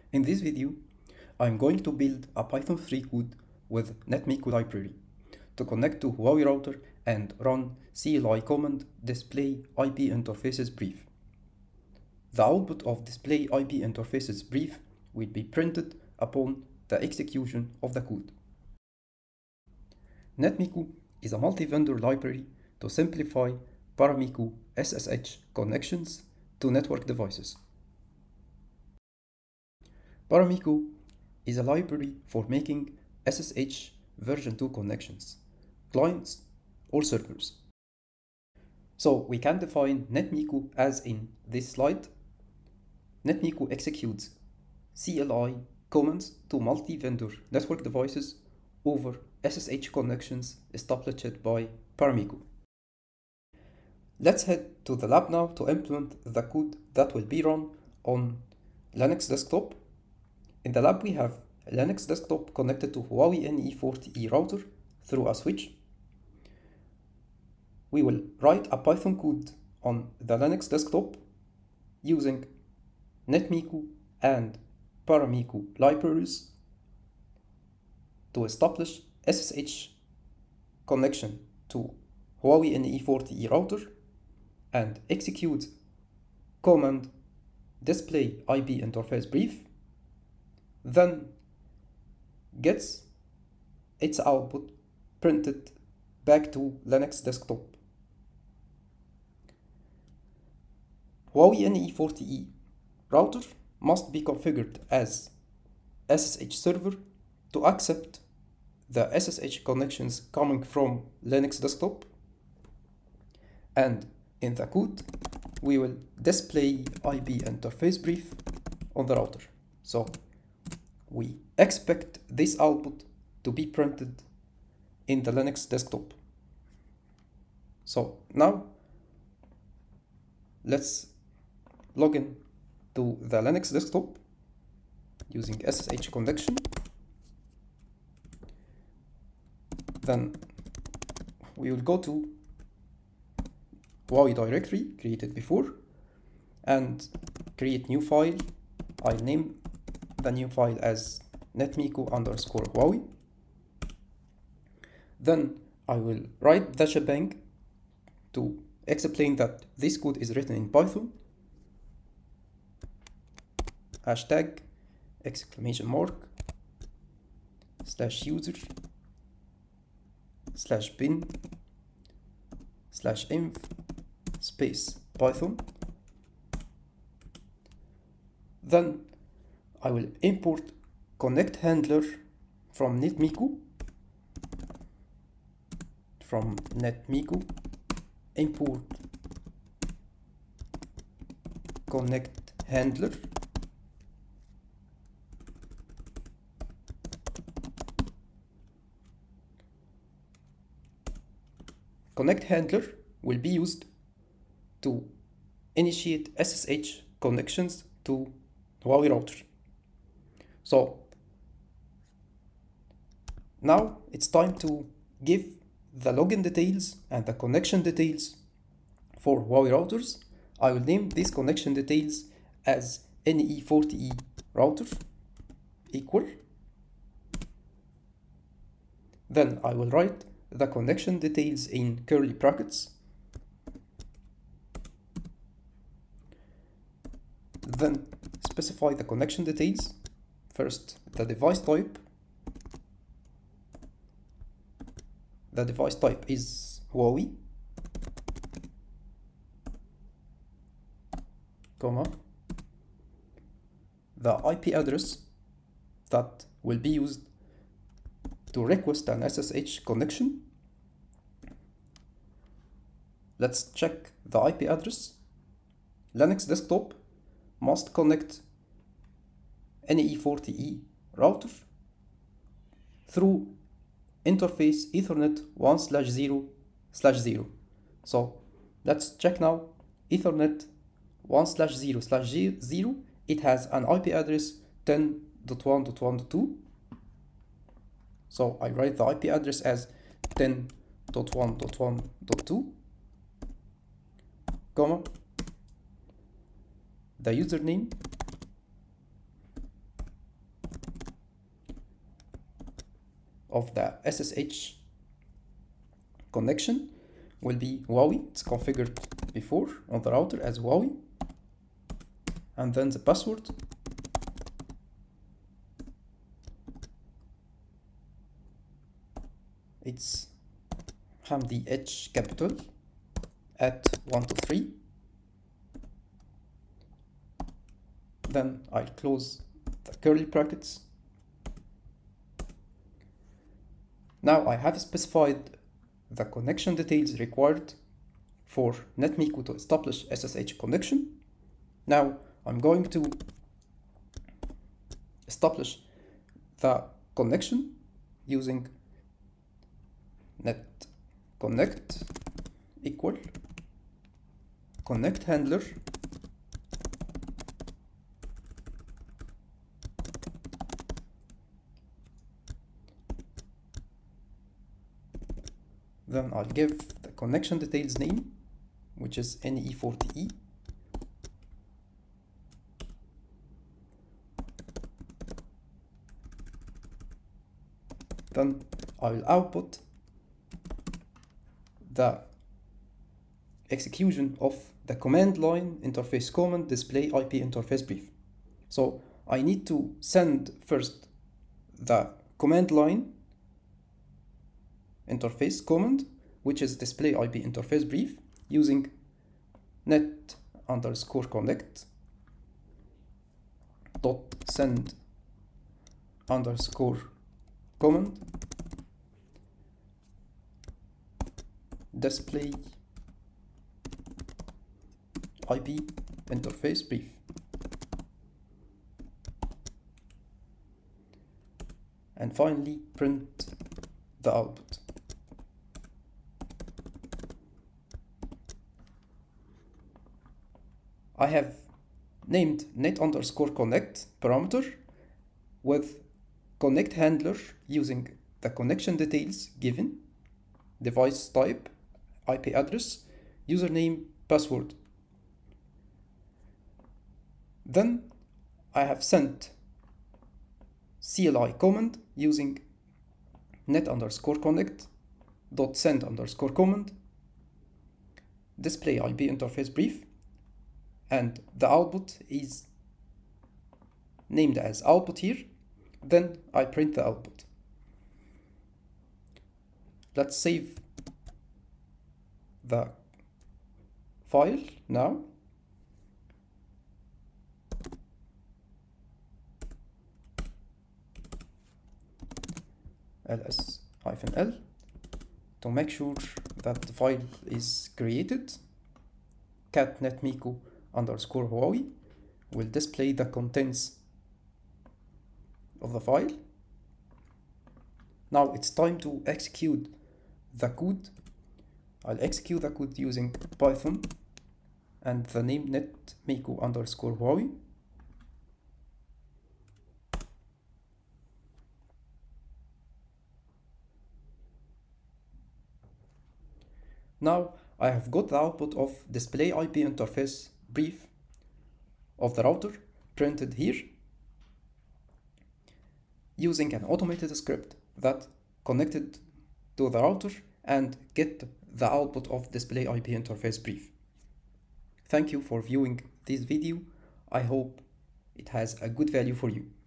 In this video, I'm going to build a Python 3 code with NetMiko library to connect to Huawei router and run CLI command display IP interfaces brief. The output of display IP interfaces brief will be printed upon the execution of the code. NetMiko is a multi-vendor library to simplify Paramiko SSH connections to network devices. Paramiko is a library for making SSH version 2 connections, clients or servers. So we can define NetMiko as in this slide. NetMiko executes CLI commands to multi-vendor network devices over SSH connections established by Paramiko. Let's head to the lab now to implement the code that will be run on Linux desktop. In the lab we have a Linux desktop connected to Huawei NE40E router through a switch. We will write a Python code on the Linux desktop using NetMiko and Paramiko libraries to establish SSH connection to Huawei NE40E router and execute command display IP interface brief, then gets its output printed back to Linux desktop. Huawei NE40E router must be configured as SSH server to accept the SSH connections coming from Linux desktop, and in the code we will display IP interface brief on the router. So we expect this output to be printed in the Linux desktop. So now let's log in to the Linux desktop using SSH connection. Then we will go to Huawei directory created before and create new file. I'll name the new file as netmiko_Huawei. Then I will write the shebang to explain that this code is written in Python. Hashtag exclamation mark /user /bin /env space Python. Then I will import connect handler from NetMiko. Import connect handler. Connect handler will be used to initiate SSH connections to Huawei router. So now it's time to give the login details and the connection details for Huawei routers. I will name these connection details as NE40E router equal. Then I will write the connection details in curly brackets. Then specify the connection details. First, the device type. The device type is Huawei, comma, the IP address that will be used to request an SSH connection. Let's check the IP address. Linux desktop must connect NE40E router through interface Ethernet 1/0/0. So let's check now. Ethernet 1/0/0, it has an IP address 10.1.1.2. So I write the IP address as 10.1.1.2, comma, the username of the SSH connection will be Huawei. It's configured before on the router as Huawei. And then the password it's Hamdi H capital @123. Then I'll close the curly brackets. Now I have specified the connection details required for NetMiko to establish SSH connection. Now I'm going to establish the connection using net connect equal connect handler then I'll give the connection details name, which is NE40E. Then I will output the execution of the command line interface command display IP interface brief. So I need to send first the command line interface command, which is display IP interface brief, using net_connect dot send underscore command display IP interface brief. And finally print the output. I have named net_connect parameter with connect handler using the connection details given, device type, IP address, username, password. Then I have sent CLI command using net_connect dot send underscore command display IP interface brief, and the output is named as output here. Then I print the output. Let's save the file now. ls-l to make sure that the file is created. Cat netmiko underscore Huawei will display the contents of the file. Now it's time to execute the code. I'll execute the code using Python and the name netmiko underscore Huawei. Now I have got the output of display IP interface brief of the router printed here using an automated script that connected to the router and get the output of display IP interface brief. Thank you for viewing this video. I hope it has a good value for you.